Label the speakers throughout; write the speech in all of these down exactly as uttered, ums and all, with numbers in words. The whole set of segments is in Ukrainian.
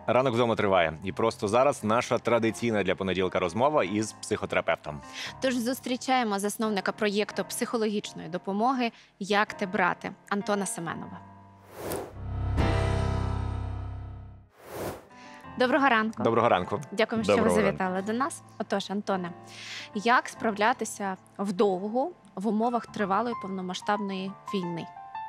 Speaker 1: Ранок вдома триває. І просто зараз наша традиційна для понеділка розмова із психотерапевтом.
Speaker 2: Тож зустрічаємо засновника проєкту психологічної допомоги «Як те брати» Антона Семенова. Доброго ранку.
Speaker 1: Доброго ранку.
Speaker 2: Дякуємо, що
Speaker 1: Доброго
Speaker 2: ви завітали до нас. Отож, Антоне, як справлятися вдовго в умовах тривалої повномасштабної війни?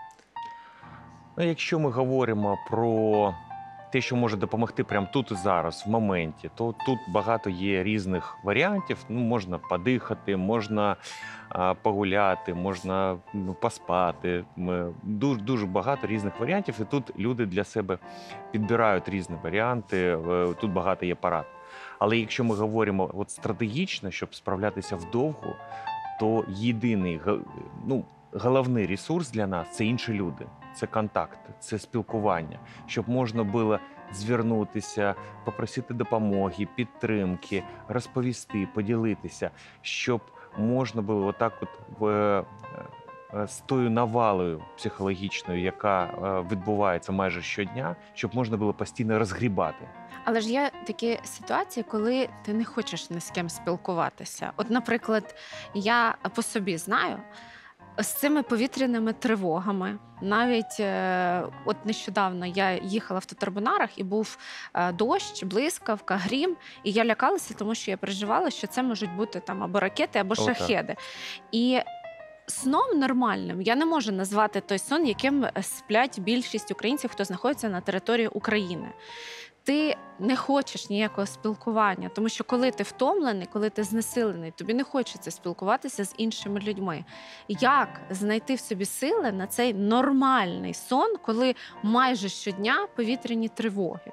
Speaker 3: Ну, якщо ми говоримо про те, що може допомогти прямо тут і зараз, в моменті, то тут багато є різних варіантів. Ну, можна подихати, можна а, погуляти, можна ну, поспати. Ми, дуже, дуже багато різних варіантів, і тут люди для себе підбирають різні варіанти, тут багато є порад. Але якщо ми говоримо от стратегічно, щоб справлятися вдовго, то єдиний, ну, головний ресурс для нас – це інші люди. Це контакти, це спілкування, щоб можна було звернутися, попросити допомоги, підтримки, розповісти, поділитися, щоб можна було отак от в, з тою навалою психологічною, яка відбувається майже щодня, щоб можна було постійно розгрібати.
Speaker 2: Але ж є такі ситуації, коли ти не хочеш ні з ким спілкуватися. От, наприклад, я по собі знаю, з цими повітряними тривогами. Навіть е, от нещодавно я їхала в Татарбунарах і був е, дощ, блискавка, грім, і я лякалася, тому що я переживала, що це можуть бути там або ракети, або шахеди. І сном нормальним я не можу назвати той сон, яким сплять більшість українців, хто знаходиться на території України. Ти не хочеш ніякого спілкування, тому що коли ти втомлений, коли ти знесилений, тобі не хочеться спілкуватися з іншими людьми. Як знайти в собі сили на цей нормальний сон, коли майже щодня повітряні тривоги?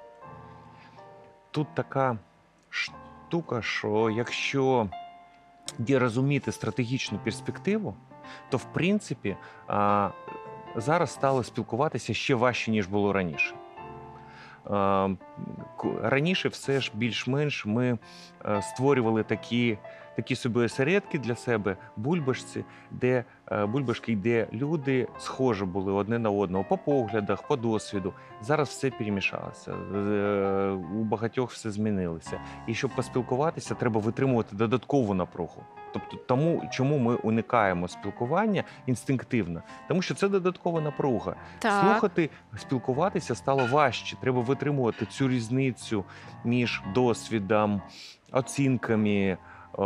Speaker 3: Тут така штука, що якщо розуміти стратегічну перспективу, то в принципі зараз стало спілкуватися ще важче, ніж було раніше. Раніше все ж більш-менш ми створювали такі, такі собі осередки для себе, бульбашці, де, бульбашки, де люди схожі були одне на одного по поглядах, по досвіду. Зараз все перемішалося, у багатьох все змінилося. І щоб поспілкуватися, треба витримувати додаткову напругу. Тобто тому, чому ми уникаємо спілкування інстинктивно? Тому що це додаткова напруга.
Speaker 2: Так.
Speaker 3: Слухати, спілкуватися стало важче. Треба витримувати цю різницю між досвідом, оцінками.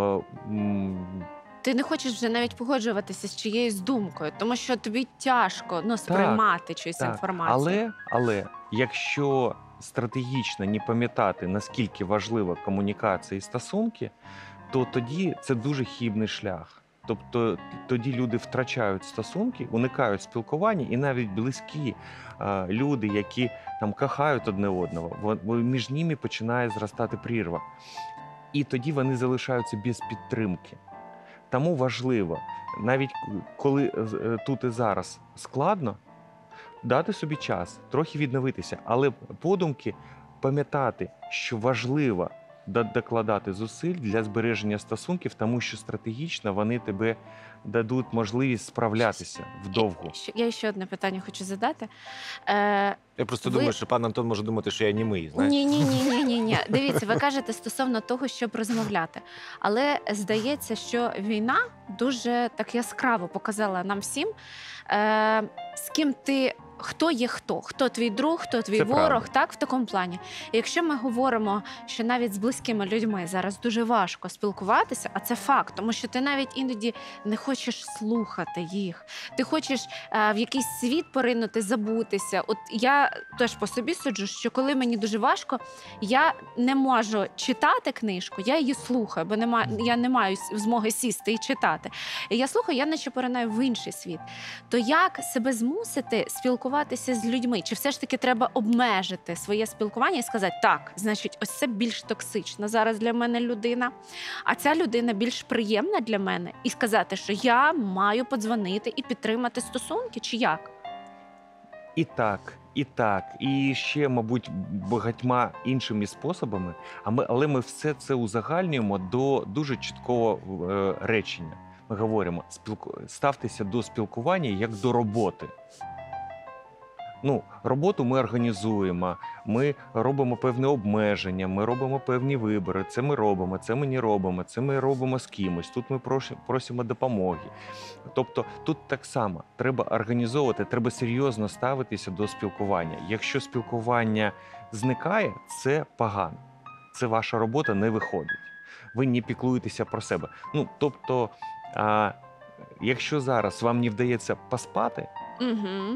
Speaker 2: Ти не хочеш вже навіть погоджуватися з чиєюсь думкою, тому що тобі тяжко ну, сприймати чиюсь
Speaker 3: так.
Speaker 2: інформацію.
Speaker 3: Але, але якщо стратегічно не пам'ятати, наскільки важлива комунікація і стосунки, то тоді це дуже хибний шлях. Тобто тоді люди втрачають стосунки, уникають спілкування, і навіть близькі а, люди, які там кохають одне одного, між ними починає зростати прірва. І тоді вони залишаються без підтримки. Тому важливо, навіть коли тут і зараз складно, дати собі час, трохи відновитися, але подумки пам'ятати, що важливо докладати зусиль для збереження стосунків, тому що стратегічно вони тебе дадуть можливість справлятися вдовго.
Speaker 2: Я ще одне питання хочу задати. Е,
Speaker 1: Я просто
Speaker 2: ви...
Speaker 1: думаю, що пан Антон може думати, що я німий, знаєш?
Speaker 2: Ні, ні, ні, ні, ні, ні. Дивіться, ви кажете стосовно того, щоб розмовляти. Але здається, що війна дуже так яскраво показала нам всім, е, з ким ти, хто є хто, хто твій друг, хто твій
Speaker 3: Це
Speaker 2: ворог,
Speaker 3: правда.
Speaker 2: так, в такому плані. І якщо ми говоримо, що навіть з близькими людьми зараз дуже важко спілкуватися, а це факт, тому що ти навіть іноді не хочеш слухати їх. Ти хочеш е, в якийсь світ поринути, забутися. От я теж по собі суджу, що коли мені дуже важко, я не можу читати книжку, я її слухаю, бо нема, я не маю змоги сісти і читати. І я слухаю, я наче поринаю в інший світ. То як себе змусити спілкуватися з людьми? Чи все ж таки треба обмежити своє спілкування і сказати, так, значить, ось це більш токсична зараз для мене людина, а ця людина більш приємна для мене, і сказати, що я маю подзвонити і підтримати стосунки, чи як?
Speaker 3: І так, і так, і ще, мабуть, багатьма іншими способами, а ми, але ми все це узагальнюємо до дуже чіткого е, речення. Ми говоримо, спілку... ставтеся до спілкування як до роботи. Ну, роботу ми організуємо, ми робимо певні обмеження, ми робимо певні вибори. Це ми робимо, це ми не робимо, це ми робимо з кимось. Тут ми прош- просимо допомоги. Тобто тут так само треба організовувати, треба серйозно ставитися до спілкування. Якщо спілкування зникає, це погано. Це ваша робота не виходить. Ви не піклуєтеся про себе. Ну, тобто, а, якщо зараз вам не вдається поспати,
Speaker 2: Угу.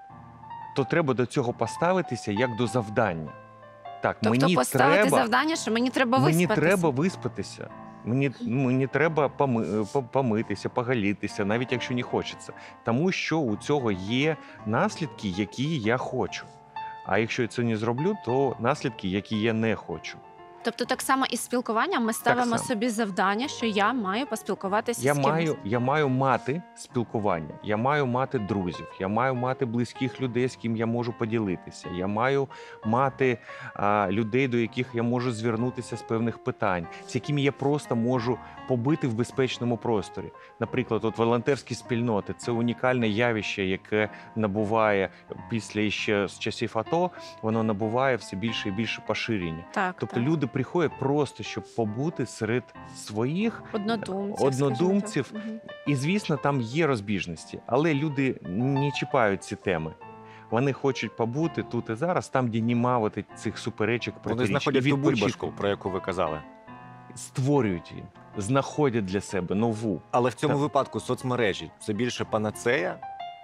Speaker 3: то треба до цього поставитися як до завдання. Так,
Speaker 2: Тобто
Speaker 3: мені
Speaker 2: поставити
Speaker 3: треба,
Speaker 2: завдання, що мені треба
Speaker 3: мені
Speaker 2: виспатися.
Speaker 3: треба виспатися. Мені, мені треба поми, по- помитися, поголітися, навіть якщо не хочеться. Тому що у цього є наслідки, які я хочу. А якщо я це не зроблю, то наслідки, які я не хочу.
Speaker 2: Тобто так само із спілкуванням ми ставимо
Speaker 3: само.
Speaker 2: собі завдання, що я маю поспілкуватися
Speaker 3: Я
Speaker 2: з кимось.
Speaker 3: маю, я маю мати спілкування, я маю мати друзів, я маю мати близьких людей, з ким я можу поділитися. Я маю мати а, людей, до яких я можу звернутися з певних питань, з якими я просто можу побити в безпечному просторі. Наприклад, от волонтерські спільноти це унікальне явище, яке набуває після ще з часів АТО, воно набуває все більше і більше поширення.
Speaker 2: Так,
Speaker 3: Тобто
Speaker 2: так.
Speaker 3: люди приходять просто, щоб побути серед своїх.
Speaker 2: Однодумців.
Speaker 3: однодумців.
Speaker 2: скажімо так. Мгм.
Speaker 3: І, звісно, там є розбіжності, але люди не чіпають ці теми. Вони хочуть побути тут і зараз, там, де нема от цих суперечок,
Speaker 1: Вони
Speaker 3: протиріч.
Speaker 1: знаходять
Speaker 3: І
Speaker 1: ту
Speaker 3: відпочити.
Speaker 1: бульбашку, про яку ви казали.
Speaker 3: Створюють її, знаходять для себе нову.
Speaker 1: Але в цьому
Speaker 3: Так.
Speaker 1: випадку соцмережі це більше панацея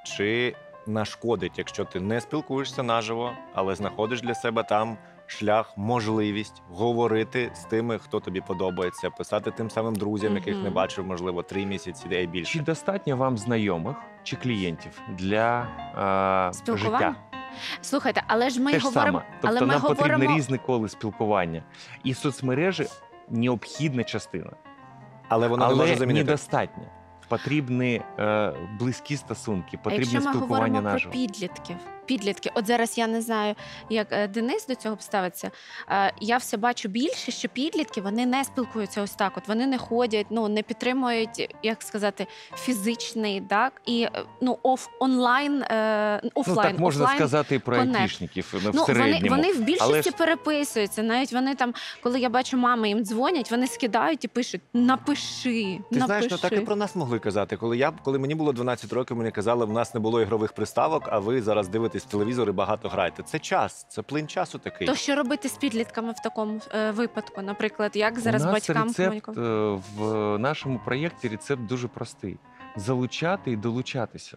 Speaker 1: чи нашкодить, якщо ти не спілкуєшся наживо, але знаходиш для себе там шлях, можливість говорити з тими, хто тобі подобається, писати тим самим друзям, яких не
Speaker 2: Мгм.
Speaker 1: бачив, можливо, три місяці, де й
Speaker 3: Чи
Speaker 1: більше.
Speaker 3: достатньо вам знайомих чи клієнтів для а,
Speaker 2: Спілкування?
Speaker 3: життя?
Speaker 2: Слухайте, але ж ми
Speaker 3: Те ж
Speaker 2: говоримо,
Speaker 3: саме. Тобто
Speaker 2: але ми
Speaker 3: нам
Speaker 2: говоримо
Speaker 3: потрібні різні коли спілкування. І соцмережі необхідна частина.
Speaker 1: Але вона не
Speaker 3: Але
Speaker 1: може замінити.
Speaker 3: недостатньо. Потрібні е, близькі стосунки,
Speaker 2: А
Speaker 3: потрібне
Speaker 2: якщо ми
Speaker 3: спілкування
Speaker 2: говоримо про
Speaker 3: наживо.
Speaker 2: підлітків, підлітки, от зараз я не знаю, як е, Денис до цього ставиться. Е, Я все бачу більше, що підлітки вони не спілкуються ось так. От вони не ходять, ну не підтримують, як сказати, фізичний, так і е, ну оф онлайн, е,
Speaker 3: Ну,
Speaker 2: офлайн.
Speaker 3: так можна
Speaker 2: офлайн.
Speaker 3: сказати і про
Speaker 2: коннект.
Speaker 3: айтішників ну, в
Speaker 2: Ну, вони,
Speaker 3: середньому.
Speaker 2: вони в більшості
Speaker 3: Але ж-
Speaker 2: переписуються. Навіть вони там, коли я бачу, мами їм дзвонять, вони скидають і пишуть: напиши,
Speaker 1: Ти
Speaker 2: напиши.
Speaker 1: знаєш, ну так і про нас могли казати. Коли я коли мені було дванадцять років, мені казали, в нас не було ігрових приставок, а ви зараз дивитесь телевізор і багато граєте. Це час, це плин часу такий.
Speaker 2: То що робити з підлітками в такому е, випадку? Наприклад, як зараз
Speaker 3: У нас
Speaker 2: батькам
Speaker 3: рецепт
Speaker 2: комунікувати?
Speaker 3: е, в нашому проєкті рецепт дуже простий: залучати і долучатися.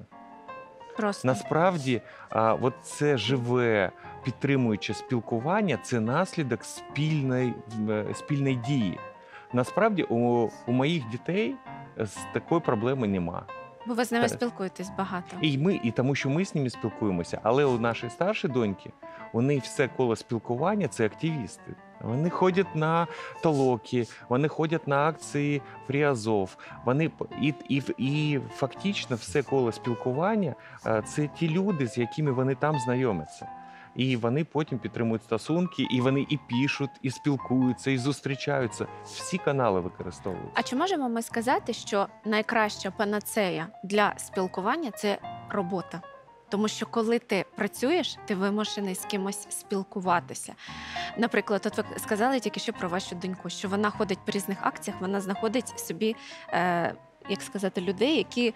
Speaker 2: Просто
Speaker 3: Насправді, а, от це живе, підтримуюче спілкування це наслідок спільної, е, спільної дії. Насправді, у, у моїх дітей з такої проблеми нема.
Speaker 2: бо ви з ними
Speaker 3: так.
Speaker 2: спілкуєтесь багато.
Speaker 3: І ми, і тому, що ми з ними спілкуємося. Але у нашої старшої доньки у неї все коло спілкування це активісти. Вони ходять на толоки, вони ходять на акції Фріазов. Вони п- і, і, і фактично все коло спілкування е, це ті люди, з якими вони там знайомляться. І вони потім підтримують стосунки, і вони і пишуть, і спілкуються, і зустрічаються. Всі канали використовують.
Speaker 2: А чи можемо ми сказати, що найкраща панацея для спілкування це робота? Тому що коли ти працюєш, ти вимушений з кимось спілкуватися. Наприклад, от ви сказали тільки що про вашу доньку, що вона ходить по різних акціях, вона знаходить собі, е, як сказати, людей, які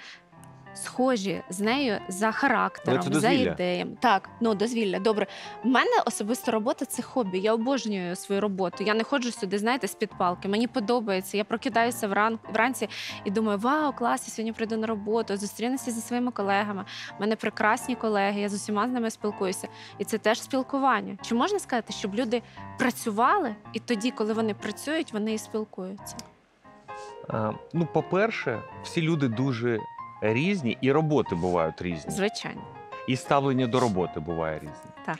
Speaker 2: схожі з нею за характером,
Speaker 1: Ну, це
Speaker 2: за
Speaker 1: дозвілля.
Speaker 2: ідеями. Так, ну дозвілля. Добре. У мене особисто робота це хобі. Я обожнюю свою роботу. Я не ходжу сюди, знаєте, з-під палки. Мені подобається. Я прокидаюся вран... вранці і думаю, вау, клас, я сьогодні прийду на роботу, зустрінуся зі своїми колегами. У мене прекрасні колеги, я з усіма з ними спілкуюся. І це теж спілкування. Чи можна сказати, щоб люди працювали, і тоді, коли вони працюють, вони і спілкуються?
Speaker 3: А, ну, по-перше, всі люди дуже різні, і роботи бувають різні.
Speaker 2: Звичайно.
Speaker 3: І ставлення до роботи буває різне.
Speaker 2: Так.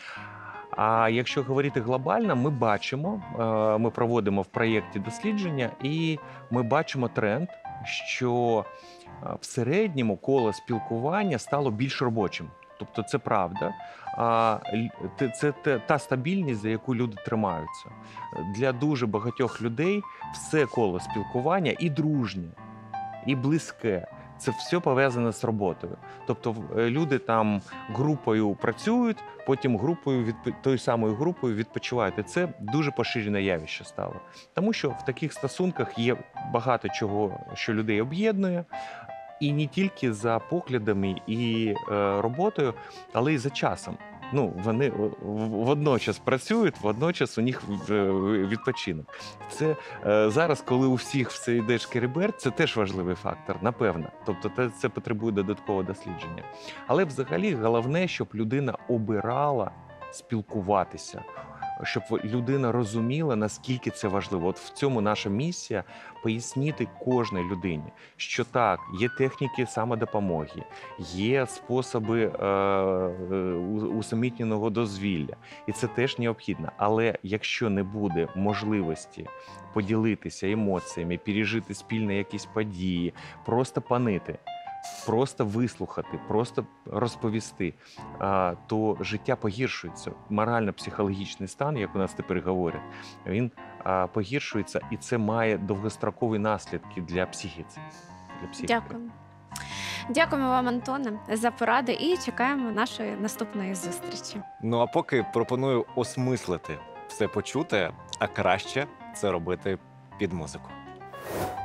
Speaker 3: А якщо говорити глобально, ми бачимо, е, ми проводимо в проєкті дослідження, і ми бачимо тренд, що е, в середньому коло спілкування стало більш робочим. Тобто це правда. А л- те- це те- та стабільність, за яку люди тримаються. Для дуже багатьох людей все коло спілкування і дружнє, і близьке. Це все пов'язане з роботою. Тобто в- е, люди там групою працюють, потім групою відп... тою самою групою відпочивають. І це дуже поширене явище стало. Тому що в таких стосунках є багато чого, що людей об'єднує. І не тільки за поглядами і е, роботою, але й за часом. Ну, вони в- в- водночас працюють, водночас у них е, відпочинок. Це е, зараз, коли у всіх все йде шкереберть, це теж важливий фактор, напевно. Тобто те- це потребує додаткового дослідження. Але взагалі головне, щоб людина обирала спілкуватися, щоб людина розуміла, наскільки це важливо. От в цьому наша місія пояснити кожній людині, що так, є техніки самодопомоги, є способи е, е, у- усамітненого дозвілля, і це теж необхідно. Але якщо не буде можливості поділитися емоціями, пережити спільно якісь події, просто панити, просто вислухати, просто розповісти, а, то життя погіршується. Морально-психологічний стан, як у нас тепер говорять, він а, погіршується, і це має довгострокові наслідки для психіки. Для психіки.
Speaker 2: Дякую. Дякуємо вам, Антоне, за поради і чекаємо нашої наступної зустрічі.
Speaker 1: Ну а поки пропоную осмислити все почуте, а краще це робити під музику.